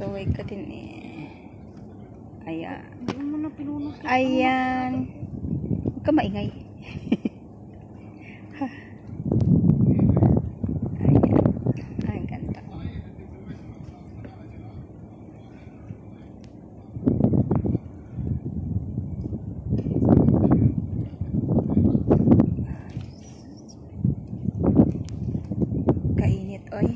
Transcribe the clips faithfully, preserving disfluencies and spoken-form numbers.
Kaway ka din eh. Ayan. Hindi mo na pinunot. Ayan. Huwag ka maingay. Ayan. Ay, ganda. Kainit, oy.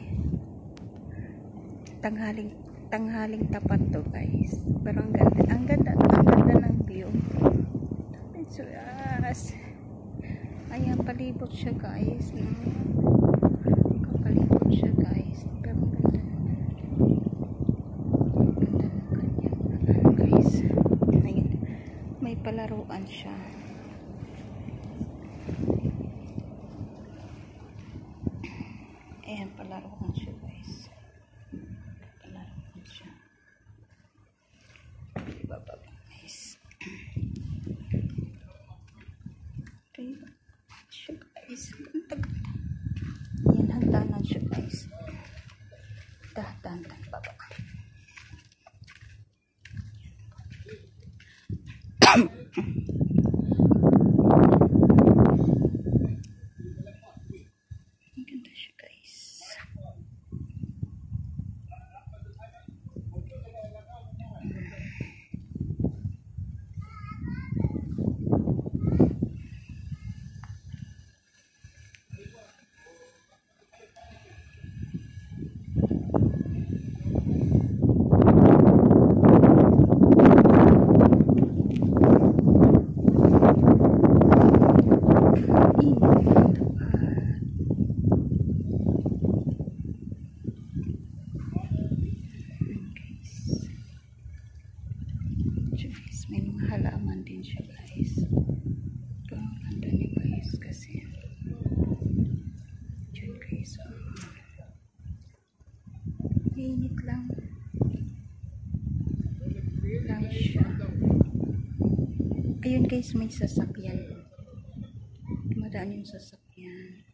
Tanghaling tanghaling tapat to, guys. Pero ang ganda, ang ganda, ang ganda ng view. So, yes. Ayan, palibot siya, guys. Kapalibot siya, guys. Pero ang ganda. Ang ganda ng kanya. Ano, guys. Ayan. May palaruan siya. Ayan, palaruan siya, guys. Palaruan siya. Ibaba, guys. Okay. Siya, guys. Ang tagal. Ayan, hagdanan siya, guys. Dahan-dahan, baba. Ang ganda siya, guys. Guys, may mga halaman din siya, guys. Ito ang ganda niya, guys, kasi dyan, guys, init lang lang siya. Ayun, guys, may sasakyan, dumadaan yung sasakyan.